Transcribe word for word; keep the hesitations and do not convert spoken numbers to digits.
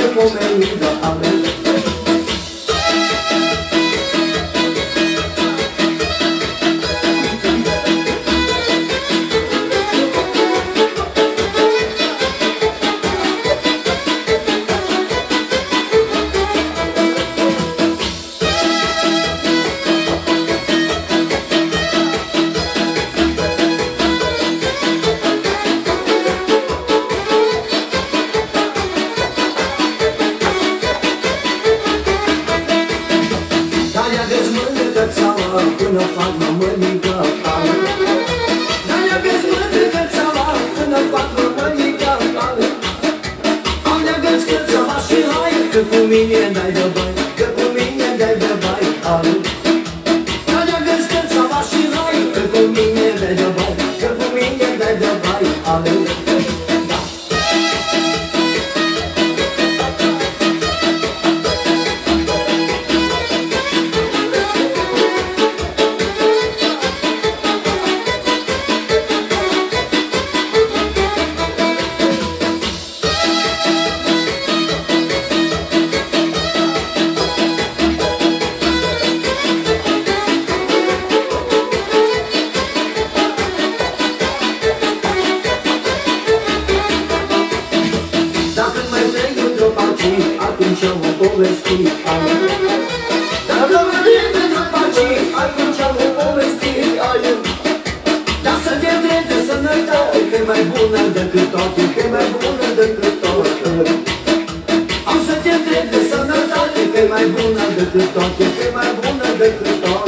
nemaipomenit ale. Până fac mămăliga tale. Dar-i aveți mândră țeava până fac mămăliga tale. Am de-agăți că țeava și hai, că cu mine dai de bai, că cu mine dai de bai ale. Dar-i aveți că țeava și hai, că cu mine dai de bai, că cu mine dai de bai ale. Atunci am o povesti ale. Dacă mă prind într-o pace, atunci am o povesti ale. Dar să fie drept de sănătate, că-i mai bună decât toate, că-i mai bună decât toate. Am să fie drept de sănătate, că-i mai bună decât toate, că-i mai bună decât toate.